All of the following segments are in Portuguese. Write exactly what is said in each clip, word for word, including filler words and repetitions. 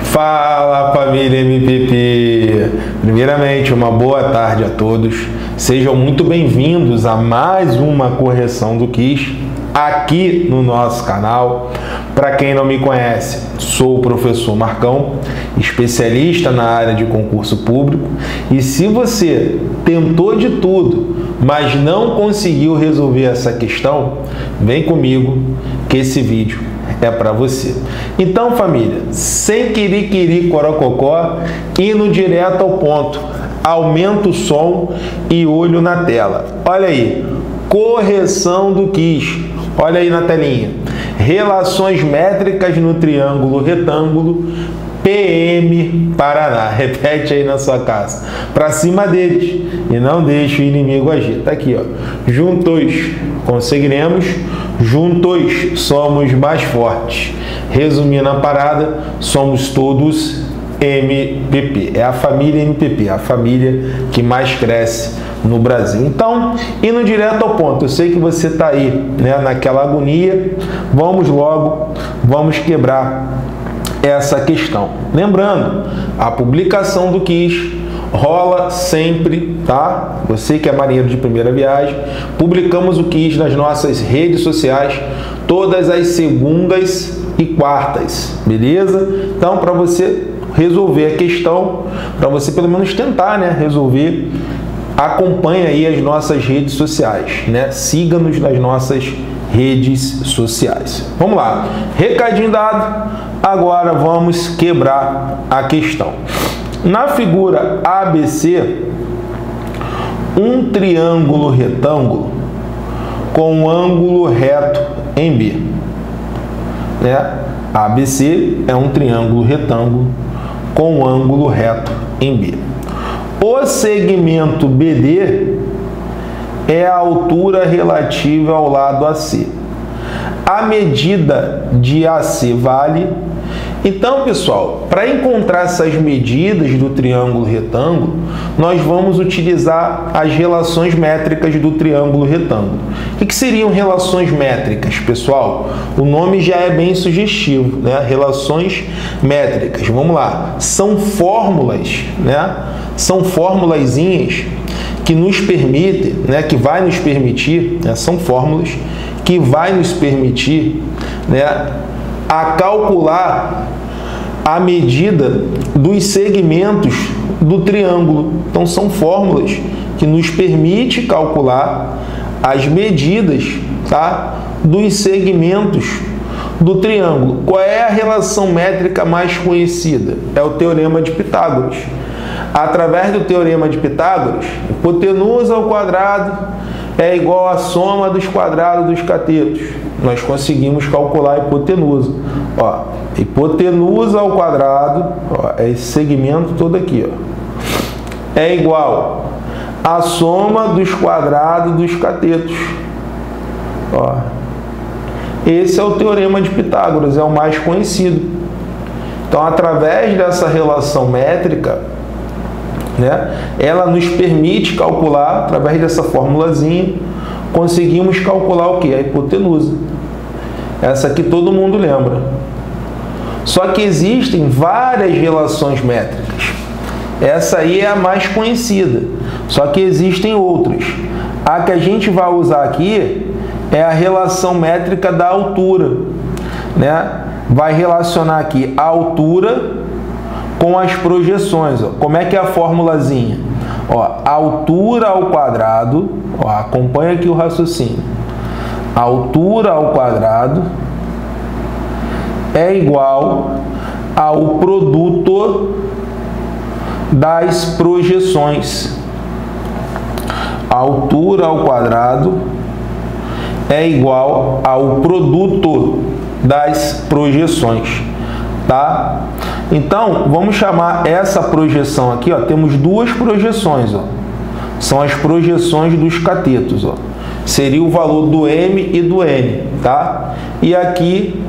Fala, família M P P! Primeiramente, uma boa tarde a todos. Sejam muito bem-vindos a mais uma correção do quiz aqui no nosso canal. Para quem não me conhece, sou o professor Marcão, especialista na área de concurso público. E se você tentou de tudo, mas não conseguiu resolver essa questão, vem comigo que esse vídeo é para você. Então, família, sem querer corococó, indo direto ao ponto, aumenta o som e olho na tela. Olha aí, correção do quiz. Olha aí na telinha. Relações métricas no triângulo retângulo P M Paraná. Repete aí na sua casa. Para cima deles e não deixe o inimigo agir. Tá aqui, ó. Juntos conseguiremos, juntos somos mais fortes. Resumindo a parada, somos todos M P P. É a família M P P, a família que mais cresce no Brasil. Então, indo direto ao ponto, eu sei que você está aí, né, naquela agonia. Vamos logo, vamos quebrar essa questão. Lembrando, a publicação do quiz rola sempre, tá? Você que é marinheiro de primeira viagem, publicamos o quiz nas nossas redes sociais todas as segundas e quartas, beleza? Então, para você resolver a questão, para você pelo menos tentar, né, resolver, acompanhe aí as nossas redes sociais, né? Siga-nos nas nossas redes sociais. Vamos lá, recadinho dado, agora vamos quebrar a questão. Na figura A B C, um triângulo retângulo com um ângulo reto em B. Né? A B C é um triângulo retângulo com um ângulo reto em B. O segmento B D é a altura relativa ao lado A C. A medida de A C vale. Então, pessoal, para encontrar essas medidas do triângulo retângulo, nós vamos utilizar as relações métricas do triângulo retângulo. O que seriam relações métricas, pessoal? O nome já é bem sugestivo, né? Relações métricas. Vamos lá. São fórmulas, né? São formulazinhas que nos permitem, né? Que vai nos permitir, né? São fórmulas que vai nos permitir, né, a calcular a medida dos segmentos do triângulo. Então, são fórmulas que nos permitem calcular as medidas, tá, dos segmentos do triângulo. Qual é a relação métrica mais conhecida? É o Teorema de Pitágoras. Através do Teorema de Pitágoras, hipotenusa ao quadrado é igual à soma dos quadrados dos catetos. Nós conseguimos calcular a hipotenusa. Ó, hipotenusa ao quadrado, ó, é esse segmento todo aqui, ó, é igual à soma dos quadrados dos catetos. Ó, esse é o Teorema de Pitágoras, é o mais conhecido. Então, através dessa relação métrica, né, ela nos permite calcular, através dessa formulazinha, conseguimos calcular o que? A hipotenusa. Essa aqui todo mundo lembra. Só que existem várias relações métricas. Essa aí é a mais conhecida. Só que existem outras. A que a gente vai usar aqui é a relação métrica da altura, né? Vai relacionar aqui a altura com as projeções. Ó. Como é que é a formulazinha? Ó, altura ao quadrado, ó, acompanha aqui o raciocínio. Altura ao quadrado é igual ao produto das projeções. Altura ao quadrado é igual ao produto das projeções, tá? Então, vamos chamar essa projeção aqui, ó, temos duas projeções, ó. São as projeções dos catetos, ó. Seria o valor do M e do N, tá? E aqui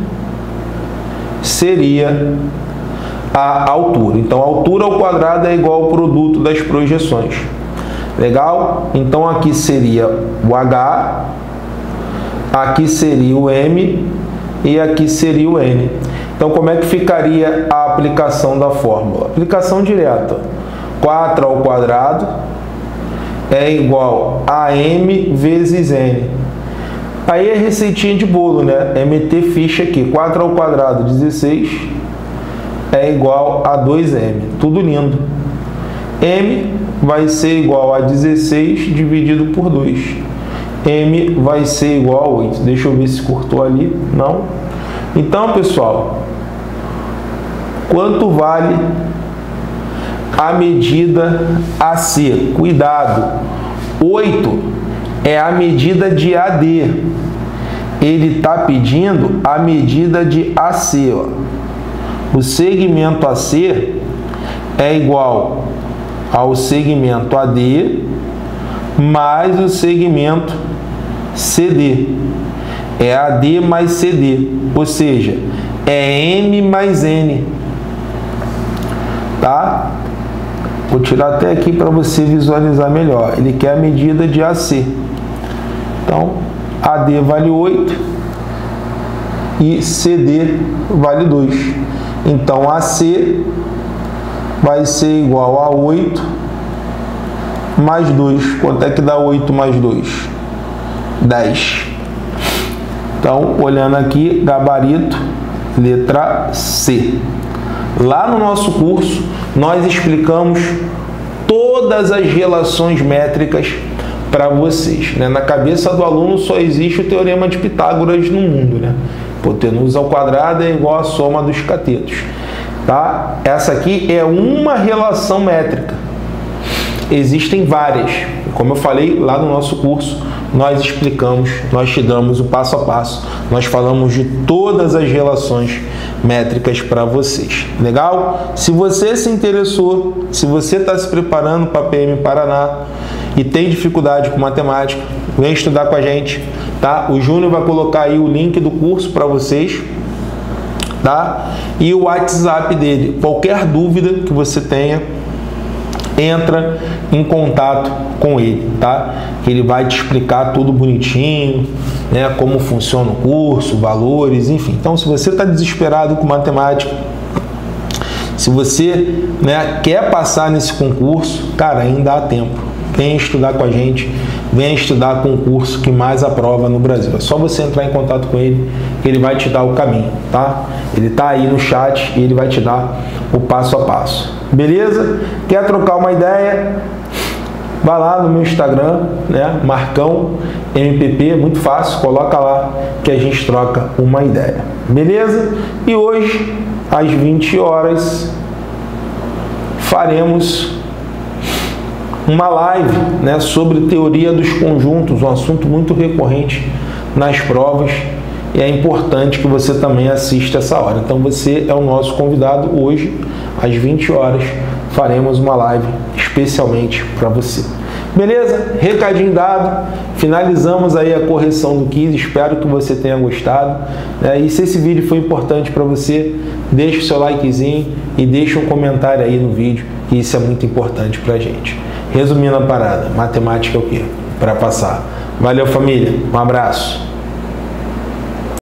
seria a altura. Então, a altura ao quadrado é igual ao produto das projeções. Legal? Então, aqui seria o H, aqui seria o M e aqui seria o N. Então, como é que ficaria a aplicação da fórmula? Aplicação direta. quatro ao quadrado é igual a m vezes n. Aí é receitinha de bolo, né? É meter ficha aqui. quatro ao quadrado, dezesseis, é igual a dois m. Tudo lindo. M vai ser igual a dezesseis dividido por dois. M vai ser igual a oito. Deixa eu ver se cortou ali. Não. Então, pessoal, quanto vale a medida A C? Cuidado. oito é a medida de A D. Ele está pedindo a medida de A C. Ó. O segmento A C é igual ao segmento A D mais o segmento C D. É A D mais C D, ou seja, é M mais N. Tá? Vou tirar até aqui para você visualizar melhor. Ele quer a medida de A C. Então, A D vale oito e C D vale dois. Então, A C vai ser igual a oito mais dois. Quanto é que dá oito mais dois? dez. Então, olhando aqui, gabarito, letra C. Lá no nosso curso, nós explicamos todas as relações métricas para vocês. Né? Na cabeça do aluno só existe o teorema de Pitágoras no mundo. Né? Hipotenusa ao quadrado é igual à soma dos catetos. Tá? Essa aqui é uma relação métrica. Existem várias. Como eu falei lá no nosso curso, nós explicamos, nós te damos o passo a passo, nós falamos de todas as relações métricas para vocês. Legal? Se você se interessou, se você está se preparando para a P M Paraná e tem dificuldade com matemática, vem estudar com a gente, tá? O Júnior vai colocar aí o link do curso para vocês, tá? E o WhatsApp dele. Qualquer dúvida que você tenha, entra em contato com ele, tá? Ele vai te explicar tudo bonitinho, né? Como funciona o curso, valores, enfim. Então, se você está desesperado com matemática, se você, né, quer passar nesse concurso, cara, ainda há tempo. Venha estudar com a gente, venha estudar com o curso que mais aprova no Brasil. É só você entrar em contato com ele, que ele vai te dar o caminho, tá? Ele tá aí no chat e ele vai te dar o passo a passo. Beleza? Quer trocar uma ideia? Vai lá no meu Instagram, né? Marcão M P P, muito fácil, coloca lá que a gente troca uma ideia. Beleza? E hoje, às vinte horas, faremos uma live, né, sobre teoria dos conjuntos, um assunto muito recorrente nas provas, e é importante que você também assista essa hora. Então você é o nosso convidado hoje, às vinte horas, faremos uma live especialmente para você. Beleza? Recadinho dado, finalizamos aí a correção do quiz, espero que você tenha gostado, né? E se esse vídeo foi importante para você, deixa o seu likezinho e deixa um comentário aí no vídeo, que isso é muito importante para a gente. Resumindo a parada, matemática é o quê? Para passar. Valeu, família, um abraço.